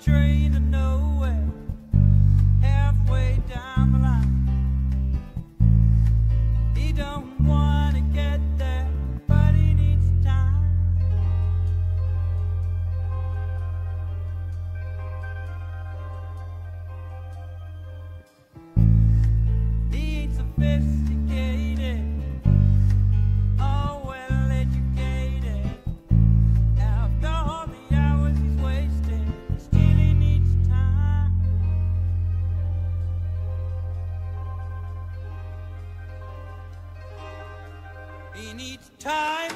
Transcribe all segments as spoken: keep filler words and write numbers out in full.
train to nowhere, halfway down the line. He don't want to get there, but he needs time. He ain't sophisticated, oh well educated. After all the hours he's wasted, still he needs time. He needs time.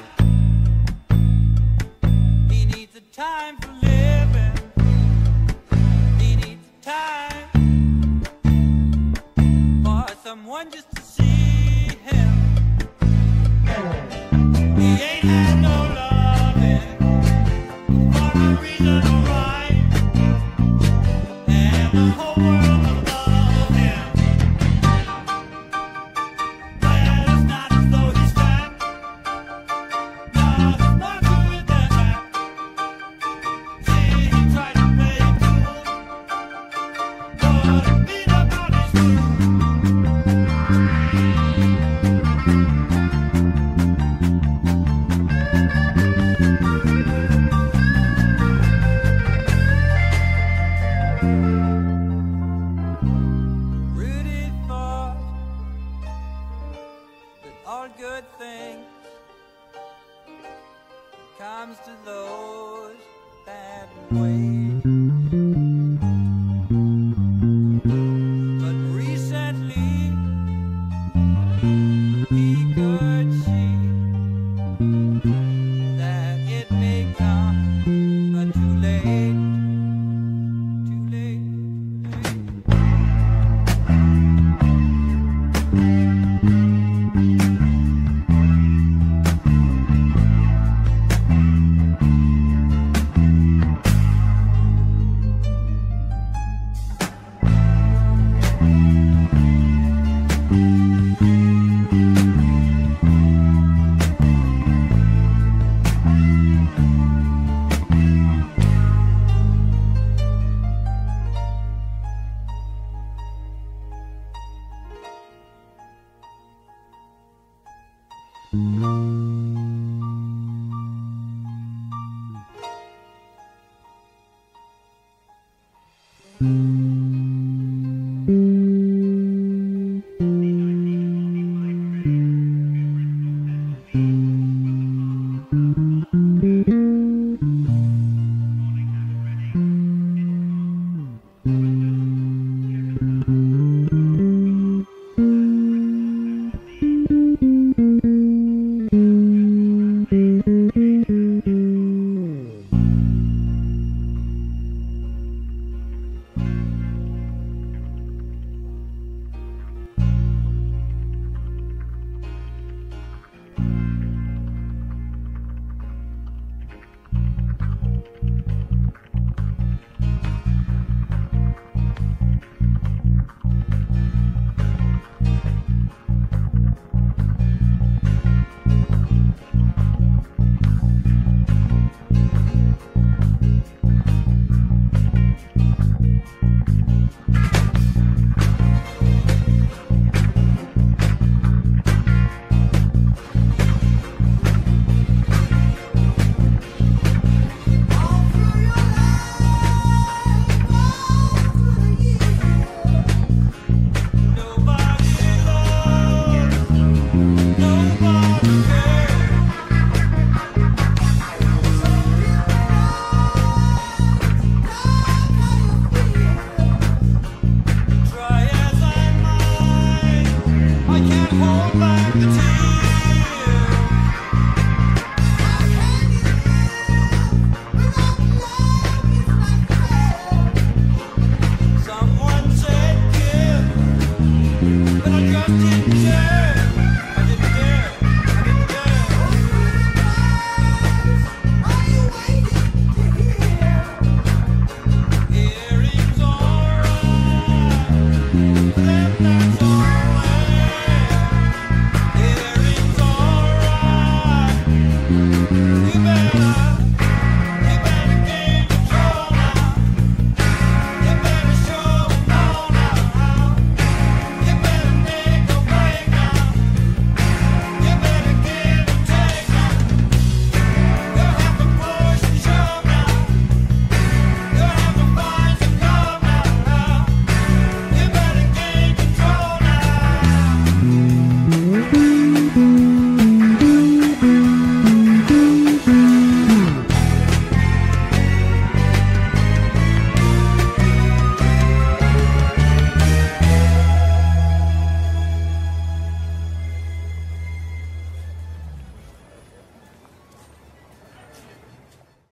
He needs a time for living. He needs time for someone just to see him. He ain't had no loving for a reason or rhyme, and the whole world above him. Well, it's not as though he's fat. No, he's not good at that. See, he tried to play it cool, but he beat up on his fool. Rudy thought that all good things comes to those that wait. But recently he could see that it may come but too late, too late, too late.